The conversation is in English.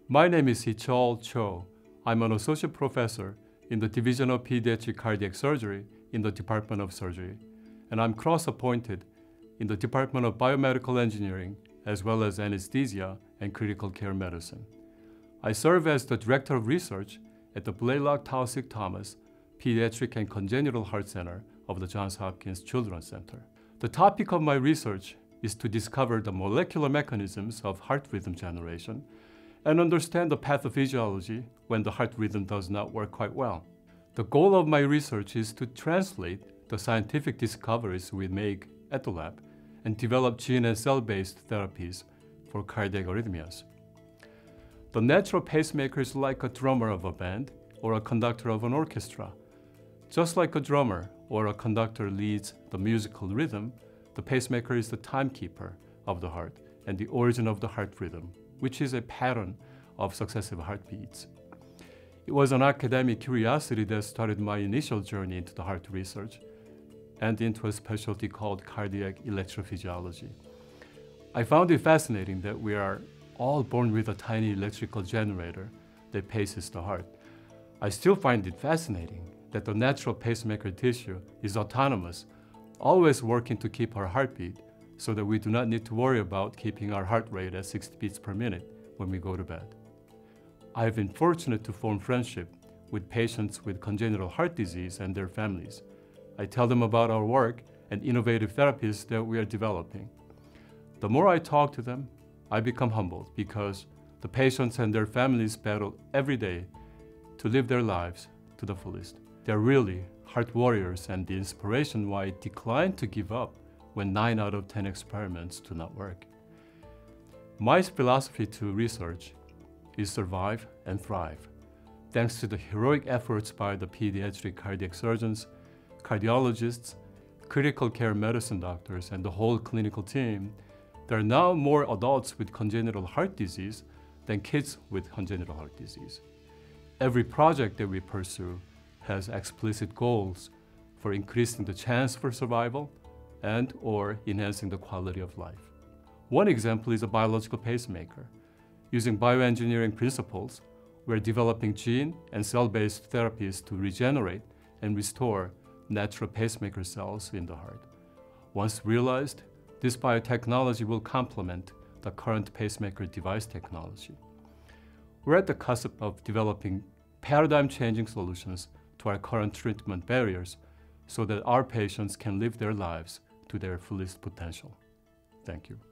My name is Hee Cheol Cho. I'm an associate professor in the Division of Pediatric Cardiac Surgery in the Department of Surgery, and I'm cross-appointed in the Department of Biomedical Engineering as well as Anesthesia and Critical Care Medicine. I serve as the Director of Research at the Blalock-Taussig-Thomas Pediatric and Congenital Heart Center of the Johns Hopkins Children's Center. The topic of my research is to discover the molecular mechanisms of heart rhythm generation and understand the pathophysiology when the heart rhythm does not work quite well. The goal of my research is to translate the scientific discoveries we make at the lab and develop gene and cell-based therapies for cardiac arrhythmias. The natural pacemaker is like a drummer of a band or a conductor of an orchestra. Just like a drummer or a conductor leads the musical rhythm, the pacemaker is the timekeeper of the heart and the origin of the heart rhythm, which is a pattern of successive heartbeats. It was an academic curiosity that started my initial journey into the heart research and into a specialty called cardiac electrophysiology. I found it fascinating that we are all born with a tiny electrical generator that paces the heart. I still find it fascinating that the natural pacemaker tissue is autonomous, always working to keep our heartbeat so that we do not need to worry about keeping our heart rate at 60 beats per minute when we go to bed. I have been fortunate to form friendship with patients with congenital heart disease and their families. I tell them about our work and innovative therapies that we are developing. The more I talk to them, I become humbled because the patients and their families battle every day to live their lives to the fullest. They're really heart warriors and the inspiration why I decline to give up when 9 out of 10 experiments do not work. My philosophy to research is survive and thrive. Thanks to the heroic efforts by the pediatric cardiac surgeons, cardiologists, critical care medicine doctors, and the whole clinical team, there are now more adults with congenital heart disease than kids with congenital heart disease. Every project that we pursue has explicit goals for increasing the chance for survival and/or enhancing the quality of life. One example is a biological pacemaker. Using bioengineering principles, we're developing gene and cell-based therapies to regenerate and restore natural pacemaker cells in the heart. Once realized, this biotechnology will complement the current pacemaker device technology. We're at the cusp of developing paradigm-changing solutions to our current treatment barriers so that our patients can live their lives to their fullest potential. Thank you.